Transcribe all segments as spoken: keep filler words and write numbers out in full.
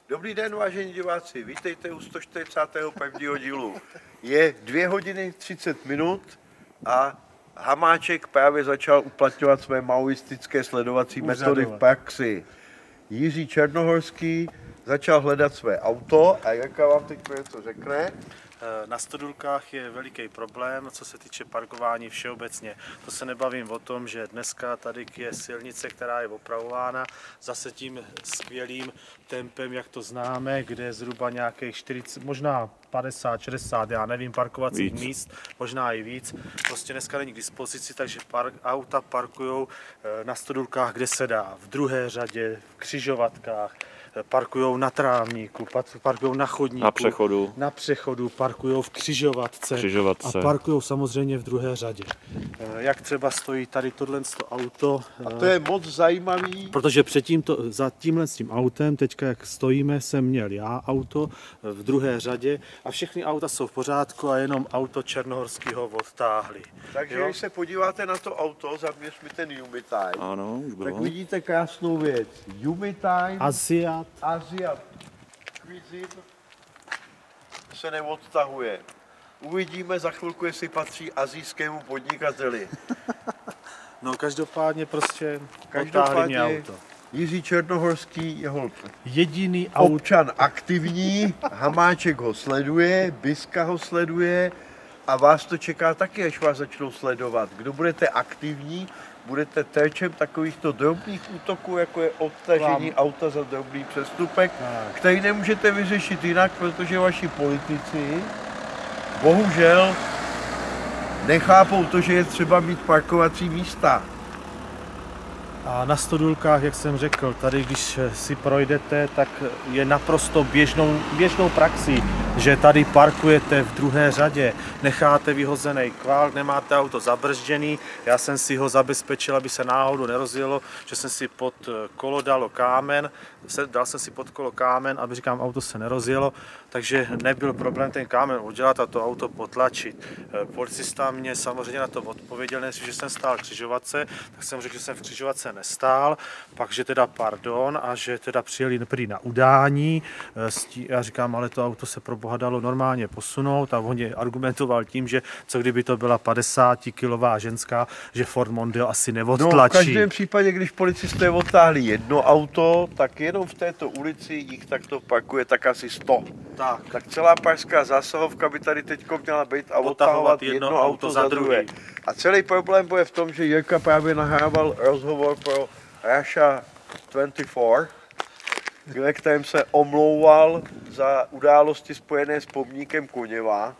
Dobrý den, vážení diváci, vítejte u sto čtyřicátého prvního dílu. Je dvě hodiny třicet minut a Hamáček právě začal uplatňovat své maoistické sledovací metody v praxi. Jiří Černohorský začal hledat své auto a Jirka vám teď něco řekne. Na Stodulkách je veliký problém, co se týče parkování všeobecně. To se nebavím o tom, že dneska tady je silnice, která je opravována zase tím skvělým tempem, jak to známe, kde je zhruba nějakých čtyřicet, možná padesát, šedesát, já nevím, parkovacích víc. míst, možná i víc. Prostě dneska není k dispozici, takže park, auta parkují na Stodulkách, kde se dá, v druhé řadě, v křižovatkách. Parkujou na trávníku, parkujou na chodníku, na přechodu, na přechodu parkujou v křižovatce, křižovatce. A parkujou samozřejmě v druhé řadě. Jak třeba stojí tady tohle auto. A to je moc zajímavý. Protože předtím to, za tímhle s tím autem, teďka jak stojíme, jsem měl já auto v druhé řadě a všechny auta jsou v pořádku a jenom auto Černohorského odtáhli. Takže jo? Když se podíváte na to auto, zaměř mi ten Jumitime, ano, už bylo. Tak vidíte krásnou věc. Jumitime, Asiat, Asiat Cuisine se neodtahuje. Uvidíme za chvilku, jestli patří asijskému podnikateli. No každopádně prostě každopádně auto. Jiří Černohorský, jeho jediný občan aktivní, Hamáček ho sleduje, Biska ho sleduje a vás to čeká taky, až vás začnou sledovat. Kdo budete aktivní, budete terčem takovýchto drobných útoků, jako je odtažení auta za drobný přestupek, který nemůžete vyřešit jinak, protože vaši politici bohužel nechápou to, že je třeba mít parkovací místa. A na Stodulkách, jak jsem řekl, tady když si projdete, tak je naprosto běžnou, běžnou praxí, že tady parkujete v druhé řadě, necháte vyhozený kvalt, nemáte auto zabrzděný, já jsem si ho zabezpečil, aby se náhodou nerozjelo, že jsem si pod kolo dal kámen, dal jsem si pod kolo kámen, aby říkám, auto se nerozjelo, takže nebyl problém ten kámen udělat a to auto potlačit. Policista mě samozřejmě na to odpověděl, než že jsem stál v křižovatce, tak jsem řekl, že jsem v křižovatce nestál, pak, že teda pardon a že teda přijeli prý na udání. Já říkám, ale to auto se pro boha dalo normálně posunout a on je argumentoval tím, že co kdyby to byla padesátikilová ženská, že Ford Mondeo asi neodtlačí. No, v každém případě, když policisté odtáhli jedno auto, tak jenom v této ulici jich takto parkuje tak asi sto. Tak. tak celá pražská zásahovka by tady teď měla být a odtahovat jedno, jedno auto za druhé. A celý problém bude v tom, že Jirka právě nahrával rozhovor pro Russia dvacet čtyři, ve kterém se omlouval za události spojené s pomníkem Koněva.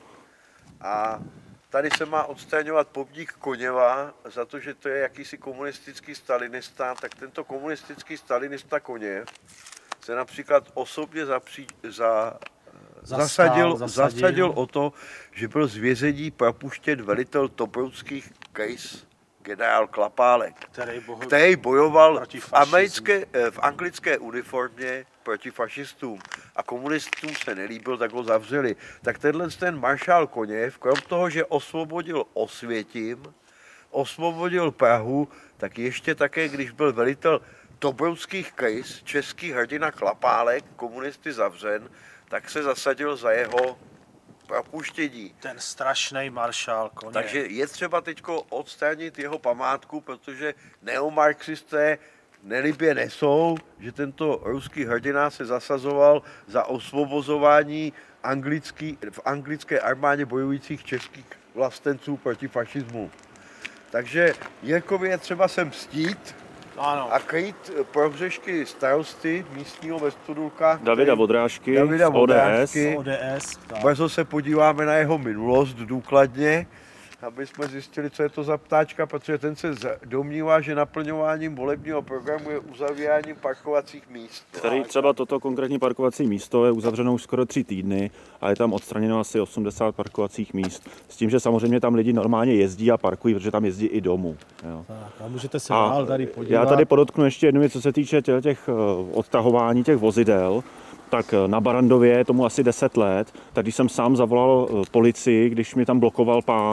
A tady se má odstraňovat pomník Koněva za to, že to je jakýsi komunistický stalinista, tak tento komunistický stalinista Koněv se například osobně zapří, za, Zastál, zasadil, zasadil. zasadil o to, že byl z vězení propuštěn velitel tobrouckých krajs generál Klapálek, který, boho... který bojoval v, americké, v anglické uniformě proti fašistům a komunistům se nelíbil, tak ho zavřeli. Tak tenhle ten maršál Koněv, krom toho, že osvobodil Osvětim, osvobodil Prahu, tak ještě také, když byl velitel Tobrouckých krajs, český hrdina Klapálek, komunisty zavřen, tak se zasadil za jeho propuštění. Ten strašný maršál Koněv. Takže je třeba teď odstranit jeho památku, protože neomarxisté nelibě nesou, že tento ruský hrdina se zasazoval za osvobozování anglický, v anglické armádě bojujících českých vlastenců proti fašismu. Takže Jirkovi je třeba se mstít, ano. A krýt prohřešky starosty místního ve Stodulkách. Davida Vodrážky, Davida Vodrážky. O D S. Brzo se podíváme na jeho minulost důkladně, aby jsme zjistili, co je to za ptáčka, protože ten se domnívá, že naplňováním volebního programu je uzavíráním parkovacích míst. Tady třeba toto konkrétní parkovací místo je uzavřeno už skoro tři týdny a je tam odstraněno asi osmdesát parkovacích míst. S tím, že samozřejmě tam lidi normálně jezdí a parkují, protože tam jezdí i domů. Jo. Tak, a můžete se dál tady podívat. Já tady podotknu ještě jednu věc, co se týče těch odtahování těch vozidel. Tak na Barandově, tomu asi deset let, tak když jsem sám zavolal policii, když mi tam blokoval pán,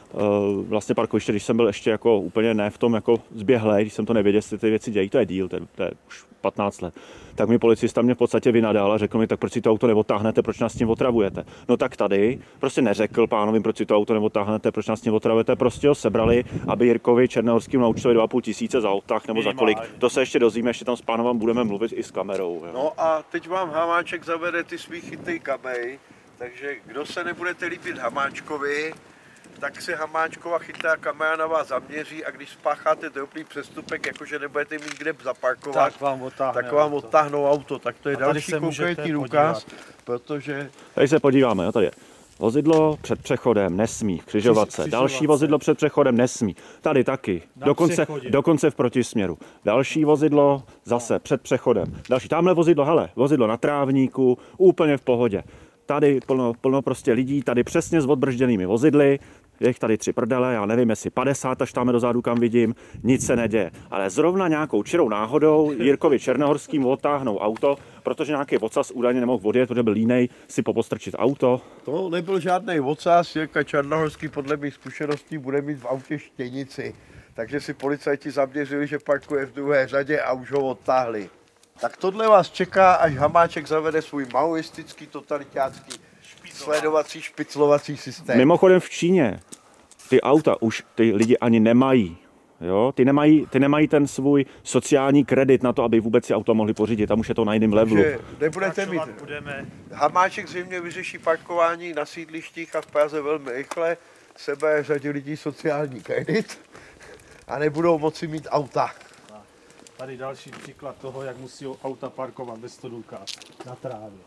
vlastně parkoviště, když jsem byl ještě jako úplně ne v tom jako zběhlej, když jsem to nevěděl, jestli ty věci dějí, to je díl, to je, to je už patnáct let. Tak mi policista mě v podstatě vynadal a řekl mi, tak proč si to auto neodtáhnete, proč nás s tím otravujete. No tak tady prostě neřekl pánovi, proč si to auto neodtáhnete, proč nás s tím otravujete, prostě ho sebrali, aby Jirkovi Černohorským naučili dva a půl tisíce za odtah nebo za kolik. To se ještě dozvíme, ještě tam s pánovem budeme mluvit i s kamerou. Jo. No a teď vám Hamáček zavede ty svý chytrý kamej, takže kdo se nebudete líbit Hamáčkovi, tak se Hamáčkova chytrá kamera na vás zaměří a když spácháte drobný přestupek, jakože nebudete mít kde zaparkovat, tak vám odtáhne tak vám auto. odtáhnou auto. Tak to je A tady další se konkrétní můžete důkaz, podívat. protože... Tady se podíváme, jo, tady je. Vozidlo před přechodem nesmí v křižovatce. Křiž- Další křižovatce. vozidlo před přechodem nesmí. Tady taky. Na Dokonce, přechodě. dokonce v protisměru. Další vozidlo zase před přechodem. Další. Tamhle vozidlo, hele, vozidlo na trávníku, úplně v pohodě. Tady plno, plno prostě lidí, tady přesně s odbržděnými vozidly. Je jich tady tři prdele, já nevím, jestli padesát až tam dozadu, kam vidím, nic se neděje. Ale zrovna nějakou čirou náhodou Jirkovi Černohorským odtáhnou auto, protože nějaký vocas údajně nemohl odjet, protože byl línej si popostrčit auto. To nebyl žádný ocas, Jirka Černohorský podle mých zkušeností bude mít v autě štěnici. Takže si policajti zaměřili, že parkuje v druhé řadě a už ho odtáhli. Tak tohle vás čeká, až Hamáček zavede svůj maoistický, totalitácký, sledovací, špiclovací systém. Mimochodem v Číně ty auta už ty lidi ani nemají. Jo? Ty, nemají, ty nemají ten svůj sociální kredit na to, aby vůbec si auto mohli pořídit. Tam už je to na jiném levelu. Že nebudete mít. Budeme. Hamáček zřejmě vyřeší parkování na sídlištích a v Praze velmi rychle. Sebe řadí lidí sociální kredit a nebudou moci mít auta. Tady další příklad toho, jak musí auta parkovat ve stodůlkách na trávě.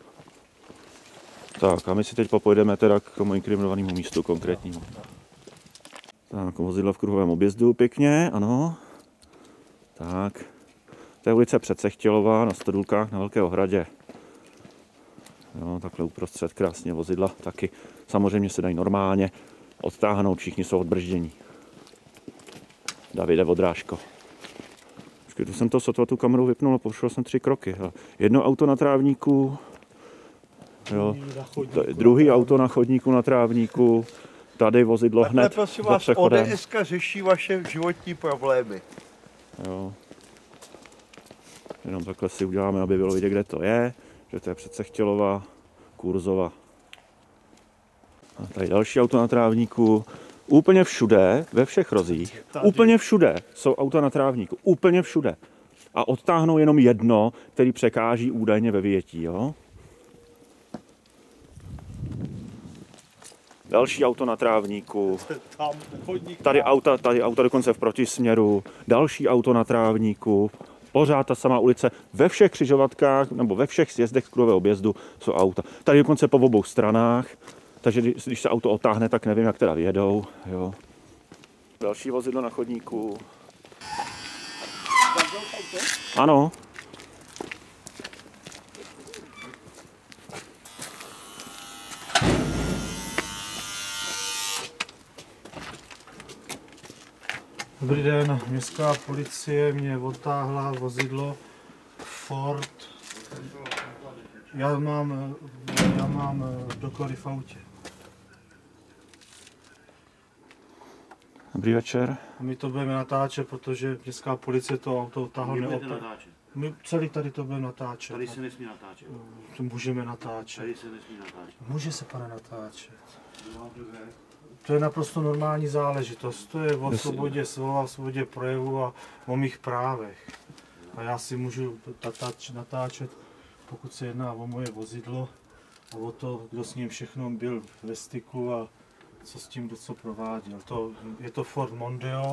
Tak a my si teď popojdeme teda k tomu inkriminovanému místu konkrétnímu. Tak, vozidlo v kruhovém objezdu pěkně, ano. Tak, to je ulice Předsechtělová na Stodůlkách na Velké Ohradě. Jo, takhle uprostřed krásně vozidla taky. Samozřejmě se dají normálně odtáhnout, všichni jsou odbrždění. Davide Vodrážko. Počkej, tu jsem to sotva tu kameru vypnul a pošel jsem tři kroky. Jedno auto na trávníku, jo, druhý auto na chodníku na trávníku, tady vozidlo Takhle hned prosím za vás, přechodem. ODSka řeší vaše životní problémy. Jo. Jenom takhle si uděláme, aby bylo vidět, kde to je, že to je Předsechtělova, Kurzova. A tady další auto na trávníku. Úplně všude, ve všech rozích, Tady. úplně všude jsou auta na trávníku, úplně všude. A odtáhnou jenom jedno, který překáží údajně ve vyjetí, jo? Další auto na trávníku. Tam chodník. Tady auta, tady auta dokonce v protisměru. Další auto na trávníku. Pořád ta samá ulice. Ve všech křižovatkách nebo ve všech sjezdech z kruhového objezdu jsou auta. Tady dokonce po obou stranách. Takže když, když se auto otáhne, tak nevím, jak teda vyjedou. Jo. Další vozidlo na chodníku. Ano. Dobrý den, městská policie mě odtáhla vozidlo Ford. Já mám, já mám doklady v autě. Dobrý večer. A my to budeme natáčet, protože městská policie to auto odtáhla neopravdu. My celý tady to budeme natáčet. Tady se nesmí natáčet. To můžeme natáčet. Tady se nesmí natáčet. Může se, pane, natáčet. To je naprosto normální záležitost. To je o svobodě slova, o svobodě projevu a o mých právech. A já si můžu natáč, natáčet, pokud se jedná o moje vozidlo a o to, kdo s ním všechno byl ve styku a co s tím, kdo co prováděl. To, je to Ford Mondeo.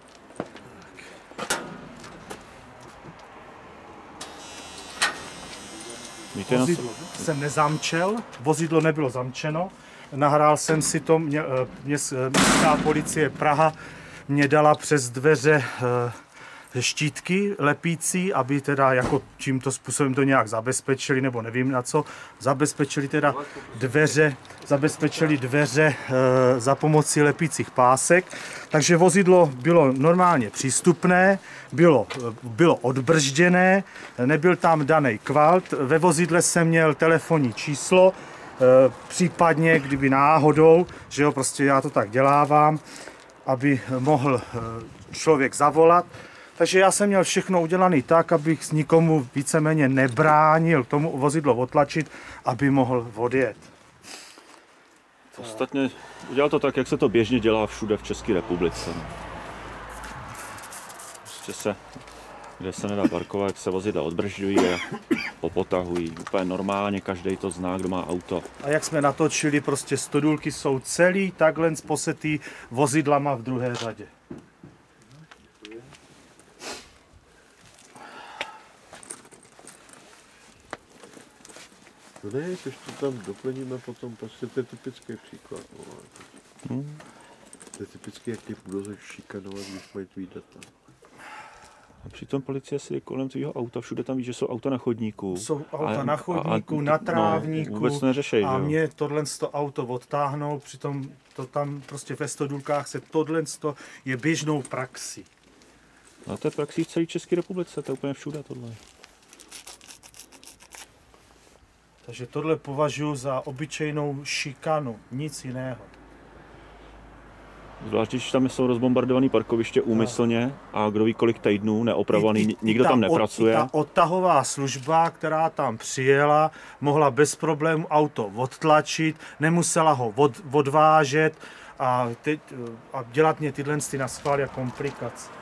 Vozidlo jsem nezamčel, vozidlo nebylo zamčeno, nahrál jsem si to, mě, mě, městská policie Praha mě dala přes dveře štítky lepící, aby teda jako tímto způsobem to nějak zabezpečili, nebo nevím na co, zabezpečili teda dveře, zabezpečili dveře e, za pomocí lepících pásek, takže vozidlo bylo normálně přístupné, bylo, bylo odbržděné, nebyl tam daný kvalt, ve vozidle jsem měl telefonní číslo, případně, kdyby náhodou, že jo, prostě já to tak dělávám, aby mohl člověk zavolat. Takže já jsem měl všechno udělané tak, abych nikomu víceméně nebránil tomu vozidlo otlačit, aby mohl odjet. Ostatně udělal to tak, jak se to běžně dělá všude v České republice. Prostě se, kde se nedá parkovat, jak se vozidla odbržďují a popotahují. Úplně normálně, každý to zná, kdo má auto. A jak jsme natočili, prostě stodůlky jsou celý takhle posetý vozidlama v druhé řadě. No ne, když to tam doplníme potom, prostě to je typický příklad. Hmm. To je typický, jak tě budou šikanovat, když mají tvý data. A přitom policie si jde kolem tvýho auta, všude tam víš, že jsou auta na chodníku. Jsou auta a, na chodníku, a, a, na trávníku. No, vůbec neřešej, a jo. mě tohle auto odtáhnou, přitom to tam prostě ve stodůlkách se tohle je běžnou praxí. A to je praxí v celé České republice, to je úplně všude tohle. Takže tohle považuji za obyčejnou šikanu, nic jiného. Zvlášť, když tam jsou rozbombardované parkoviště úmyslně a kdo ví kolik týdnů neopravovaný, I, i, nikdo i ta tam nepracuje. Od, i ta odtahová služba, která tam přijela, mohla bez problémů auto odtlačit, nemusela ho od, odvážet a, teď, a dělat mě tyhle na schvál jako komplikace.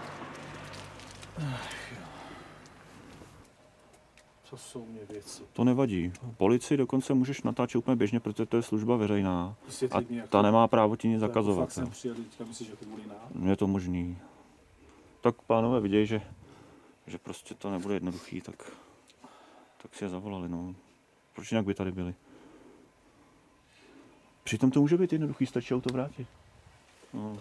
To jsou mě věci. To nevadí. Policii dokonce můžeš natáčet úplně běžně, protože to je služba veřejná. A ta nemá právo ti nic zakazovat. Je to možný. Tak pánové vidějí, že, že prostě to nebude jednoduchý, tak, tak si je zavolali. No. Proč jinak by tady byli? Přitom to může být jednoduchý, stačí auto vrátit. No.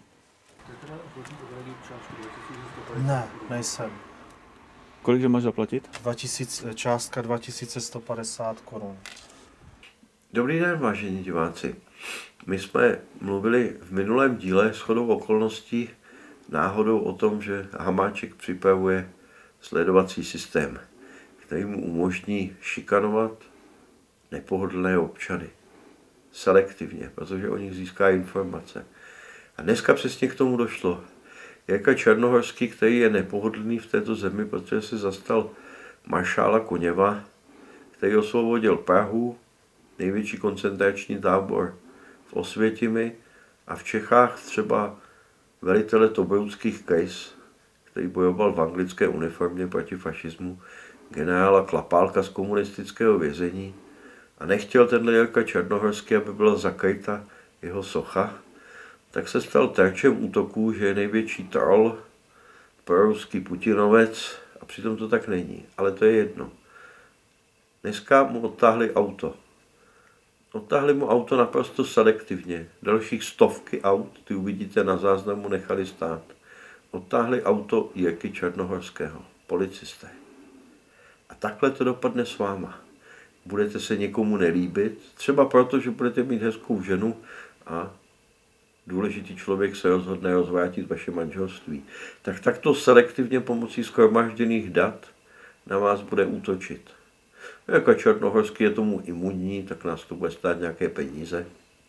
Ne, nejsem. Kolik máš zaplatit? dva tisíce, částka dva tisíce sto padesát korun. Dobrý den, vážení diváci. My jsme mluvili v minulém díle shodou okolností náhodou o tom, že Hamáček připravuje sledovací systém, který mu umožní šikanovat nepohodlné občany. Selektivně, protože o nich získá informace. A dneska přesně k tomu došlo. Jirka Černohorský, který je nepohodlný v této zemi, protože se zastal maršála Koněva, který osvobodil Prahu, největší koncentrační tábor v Osvětimi a v Čechách třeba velitele Tobrouckých krys, který bojoval v anglické uniformě proti fašismu, generála Klapálka z komunistického vězení a nechtěl tenhle Jirka Černohorský, aby byla zakryta jeho socha, tak se stal terčem útoků, že je největší troll, proruský Putinovec a přitom to tak není, ale to je jedno. Dneska mu odtáhli auto. Odtáhli mu auto naprosto selektivně. Dalších stovky aut, ty uvidíte na záznamu, nechali stát. Odtáhli auto Jirky Černohorského, policisté. A takhle to dopadne s váma. Budete se někomu nelíbit, třeba proto, že budete mít hezkou ženu a důležitý člověk se rozhodne rozvrátit vaše manželství. Tak takto selektivně pomocí shromažděných dat na vás bude útočit. Jako Černohorský je tomu imunní, tak nás to bude stát nějaké peníze.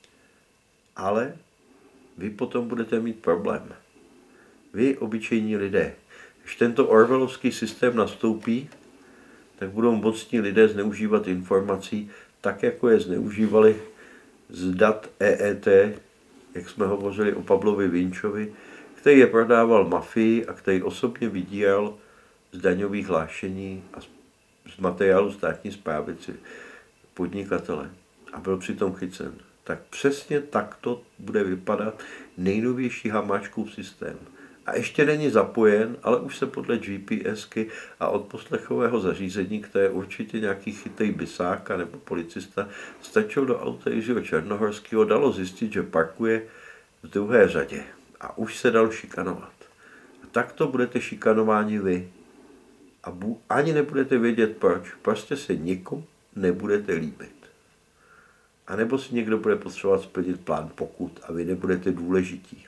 Ale vy potom budete mít problém. Vy, obyčejní lidé, když tento orwellovský systém nastoupí, tak budou mocní lidé zneužívat informací tak, jako je zneužívali z dat E E T, jak jsme hovořili o Pavlovi Vinčovi, který je prodával mafii a který osobně vydíral z daňových hlášení a z materiálu státní správy podnikatele a byl přitom chycen. Tak přesně takto bude vypadat nejnovější Hamáčkův systém. A ještě není zapojen, ale už se podle GPSky a odposlechového zařízení, které určitě nějaký chytrý bisák nebo policista stačil do auta Jiřího Černohorského, dalo zjistit, že parkuje v druhé řadě. A už se dal šikanovat. A takto budete šikanováni vy. A bu- ani nebudete vědět proč. Prostě se nikomu nebudete líbit. A nebo si někdo bude potřebovat splnit plán pokut a vy nebudete důležití.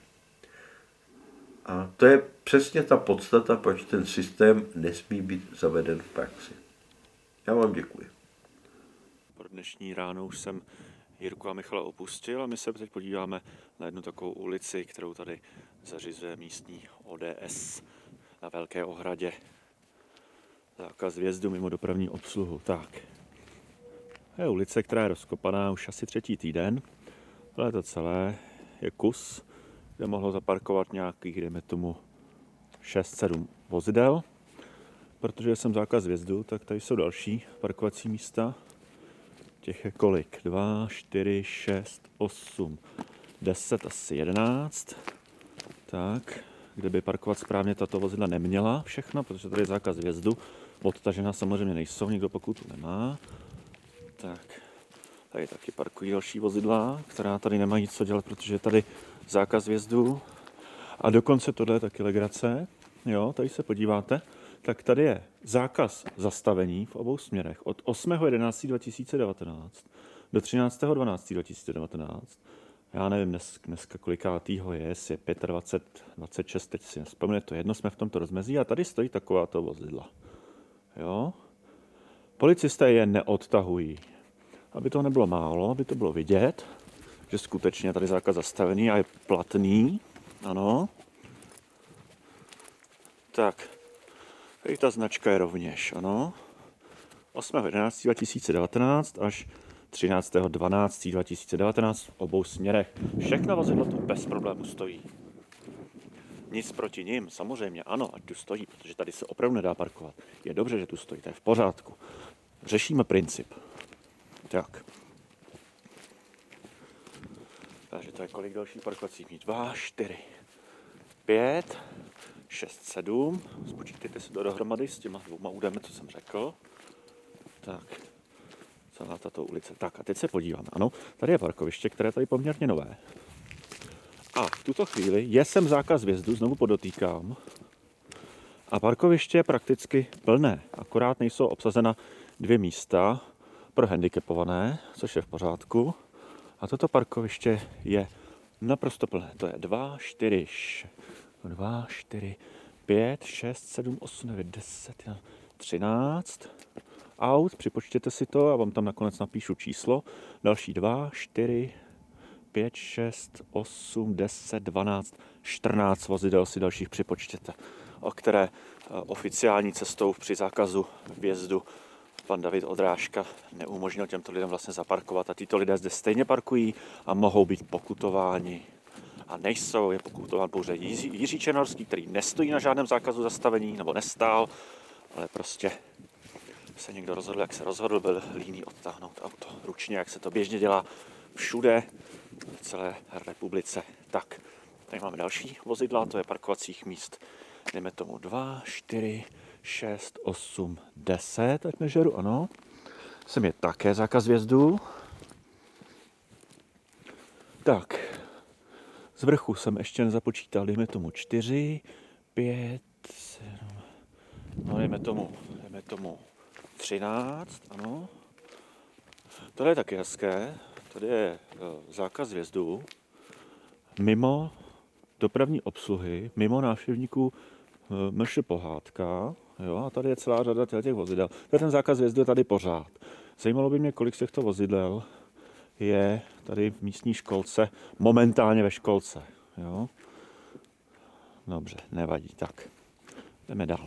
A to je přesně ta podstata, proč ten systém nesmí být zaveden v praxi. Já vám děkuji. dnešní ráno už jsem Jirku a Michala opustil a my se teď podíváme na jednu takovou ulici, kterou tady zařizuje místní O D S na Velké Ohradě. Zákaz vjezdu mimo dopravní obsluhu. Tak. Je ulice, která je rozkopaná už asi třetí týden. Ale to celé je kus, kde mohlo zaparkovat nějakých, dejme tomu, šest sedm vozidel. Protože jsem zákaz vjezdu, tak tady jsou další parkovací místa. Těch je kolik? dva, čtyři, šest, osm, deset, asi jedenáct. Tak, kde by parkovat správně tato vozidla neměla všechno, protože tady je zákaz vjezdu. Odtažená samozřejmě nejsou, nikdo pokutu nemá. Tak, tady taky parkují další vozidla, která tady nemají co dělat, protože je tady zákaz vjezdu. A dokonce tohle je taky legrace. Jo, tady se podíváte, tak tady je zákaz zastavení v obou směrech od osmého jedenáctého dva tisíce devatenáct do třináctého dvanáctého dva tisíce devatenáct. Já nevím dnes, dneska kolikátýho je, jestli je dvacet pět, dvacet šest, teď si nespomenu, to jedno, jsme v tomto rozmezí a tady stojí takováto vozidla. Jo? Policisté je neodtahují. Aby to nebylo málo, aby to bylo vidět, že skutečně tady zákaz zastavený a je platný. Ano. Tak. Tady ta značka je rovněž, ano. osmého jedenáctého dva tisíce devatenáct až třináctého dvanáctého dva tisíce devatenáct v obou směrech. Všechna vozidla tu bez problému stojí. Nic proti nim, samozřejmě ano, ať tu stojí, protože tady se opravdu nedá parkovat. Je dobře, že tu stojí, to je v pořádku. Řešíme princip. Tak. Takže to je kolik dalších parkovacích míst? dva, čtyři, pět, šest, sedm. Spočítejte si to dohromady s těma dvouma údajem, co jsem řekl. Tak. Celá tato ulice. Tak a teď se podíváme. Ano, tady je parkoviště, které je tady poměrně nové. A v tuto chvíli je sem zákaz vjezdu, znovu podotýkám. A parkoviště je prakticky plné. Akorát nejsou obsazena dvě místa pro handicapované, což je v pořádku. A toto parkoviště je naprosto plné. To je dva, čtyři, dva, čtyři, pět, šest, sedm, osm, devět, deset, třináct aut. Připočtěte si to a vám tam nakonec napíšu číslo. Další dva, čtyři, pět, šest, osm, deset, dvanáct, čtrnáct vozidel si dalších připočtěte, o které oficiální cestou při zákazu vjezdu pan David Odrážka neumožnil těmto lidem vlastně zaparkovat a tyto lidé zde stejně parkují a mohou být pokutováni. A nejsou, je pokutován pouze Jiří, Jiří Černorský, který nestojí na žádném zákazu zastavení, nebo nestál, ale prostě se někdo rozhodl, jak se rozhodl, byl líný odtáhnout auto ručně, jak se to běžně dělá všude v celé republice. Tak, tady máme další vozidla, to je parkovacích míst, dejme tomu dva, čtyři, šest, osm, deset, ať nežeru, ano. Sem je také zákaz vjezdu. Tak, z vrchu jsem ještě nezapočítal, dejme tomu čtyři, pět, sedm, no dejme tomu, dejme tomu třináct, ano. Tohle je taky hezké, tady je zákaz vjezdu mimo dopravní obsluhy, mimo návštěvníků M Š Pohádka, jo, a tady je celá řada těch vozidel. Ten zákaz vjezdu je tady pořád. Zajímalo by mě, kolik z těchto vozidel je tady v místní školce, momentálně ve školce, jo. Dobře, nevadí, tak jdeme dál.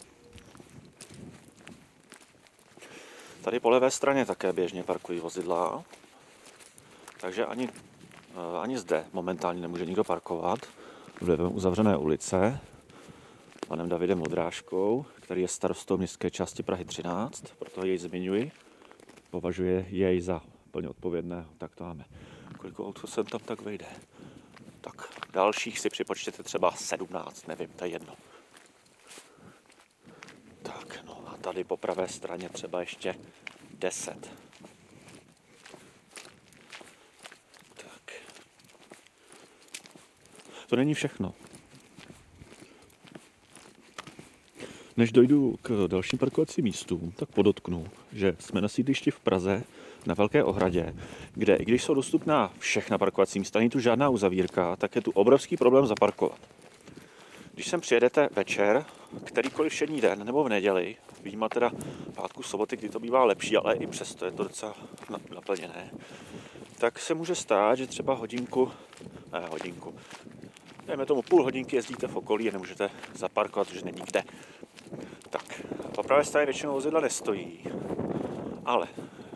Tady po levé straně také běžně parkují vozidla, takže ani, ani zde momentálně nemůže nikdo parkovat. Vlivem uzavřené ulice panem Davidem Odrážkou, který je starostou městské části Prahy třináct, proto jej zmiňuji. Považuje jej za plně odpovědného. Tak to máme. Kolik aut sem tam tak vejde? Tak dalších si připočtěte třeba sedmnáct, nevím, to je jedno. Tak, no a tady po pravé straně třeba ještě deset. Tak. To není všechno. Než dojdu k dalším parkovacím místům, tak podotknu, že jsme na sídlišti v Praze na Velké Ohradě, kde i když jsou dostupná všechna parkovací místa, není tu žádná uzavírka, tak je tu obrovský problém zaparkovat. Když sem přijedete večer, kterýkoliv všední den nebo v neděli, vyjíma teda pátku, soboty, kdy to bývá lepší, ale i přesto je to docela naplněné, tak se může stát, že třeba hodinku, ne hodinku, dejme tomu půl hodinky jezdíte v okolí a nemůžete zaparkovat, protože není kde. Tak, po pravé straně většinou vozidla nestojí, ale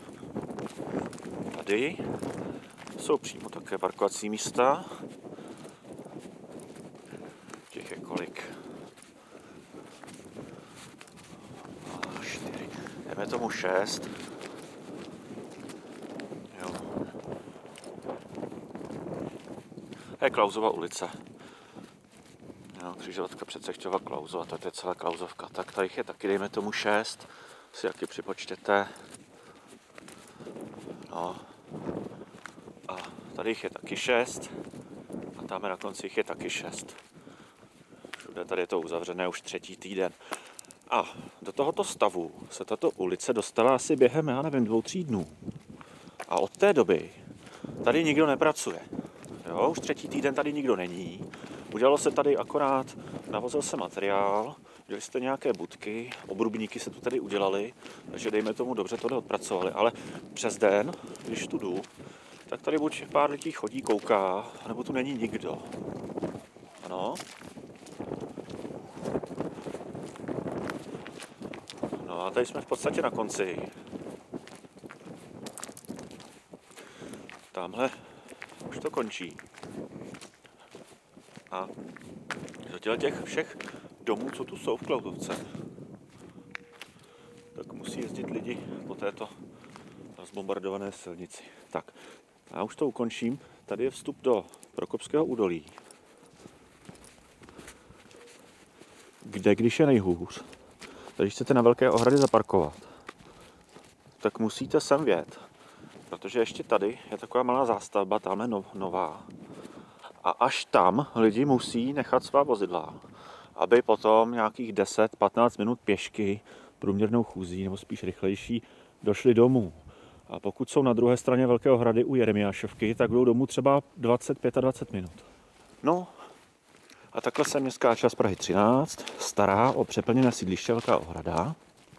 tady jsou přímo také parkovací místa. Těch je kolik? čtyři. Jdeme tomu šest. Jo. Je Klausova ulice. Jo, křižovatka Předsechťova Klausova, to je celá Klausovka. Tak tady je taky, dejme tomu šest. Si jaký připočtěte. No. A tady jich je taky šest. A tam na konci jich je taky šest. Všude tady je to uzavřené už třetí týden. A do tohoto stavu se tato ulice dostala asi během, já nevím, dvou, tří dnů. A od té doby tady nikdo nepracuje. Jo, už třetí týden tady nikdo není. Udělalo se tady akorát, navozil se materiál, udělali jste nějaké budky, obrubníky se tu tady udělali, takže dejme tomu dobře tohle odpracovali. Ale přes den, když tu jdu, tak tady buď pár lidí chodí, kouká, nebo tu není nikdo. Ano. No a tady jsme v podstatě na konci. Tamhle už to končí. A do těch všech domů, co tu jsou v Klausovce, tak musí jezdit lidi po této zbombardované silnici. Tak, já už to ukončím. Tady je vstup do Prokopského údolí, kde, když je nejhůř, tady chcete na Velké Ohradě zaparkovat, tak musíte sem vjet, protože ještě tady je taková malá zástavba, tamhle no, nová. A až tam lidi musí nechat svá vozidla, aby potom nějakých deset patnáct minut pěšky průměrnou chůzí, nebo spíš rychlejší, došli domů. A pokud jsou na druhé straně Velkého Hrady u Jeremiášovky, tak budou domů třeba dvacet dvacet pět minut. No a takhle se městská část Prahy třináct stará o přeplněné sídliště Velká Ohrada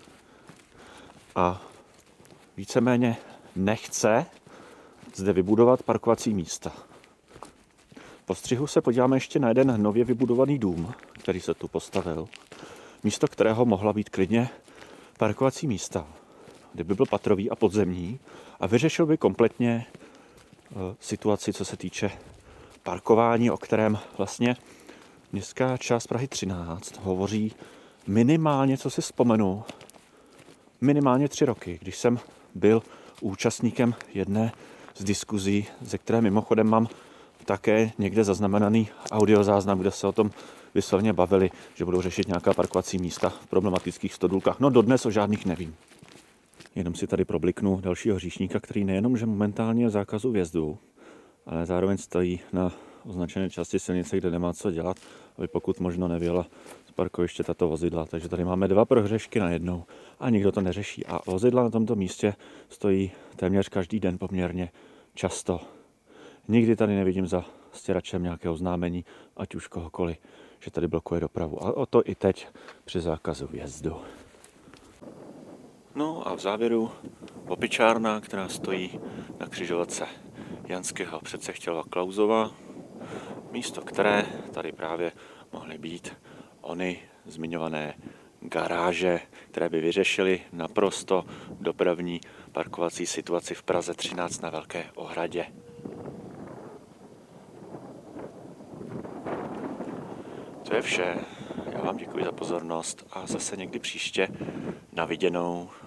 a víceméně nechce zde vybudovat parkovací místa. Po střihu se podíváme ještě na jeden nově vybudovaný dům, který se tu postavil. Místo kterého mohla být klidně parkovací místa, kdyby byl patrový a podzemní a vyřešil by kompletně situaci, co se týče parkování, o kterém vlastně městská část Prahy třináct hovoří minimálně, co si vzpomenu, minimálně tři roky, když jsem byl účastníkem jedné z diskuzí, ze které mimochodem mám také někde zaznamenaný audiozáznam, kde se o tom vyslovně bavili, že budou řešit nějaká parkovací místa v problematických stodůlkách. No dodnes o žádných nevím. Jenom si tady probliknu dalšího hříšníka, který nejenom, že momentálně je v zákazu vjezdu, ale zároveň stojí na označené části silnice, kde nemá co dělat, aby pokud možno nevěla z parkoviště tato vozidla. Takže tady máme dva prohřešky na jednou a nikdo to neřeší. A vozidla na tomto místě stojí téměř každý den poměrně často. Nikdy tady nevidím za stěračem nějaké oznámení, ať už kohokoliv, že tady blokuje dopravu. A o to i teď při zákazu vjezdu. No a v závěru opičárna, která stojí na křižovatce Janského Předsechtělova Klausova, místo které tady právě mohly být ony zmiňované garáže, které by vyřešily naprosto dopravní parkovací situaci v Praze třináct na Velké Ohradě. To je vše. Já vám děkuji za pozornost a zase někdy příště na viděnou.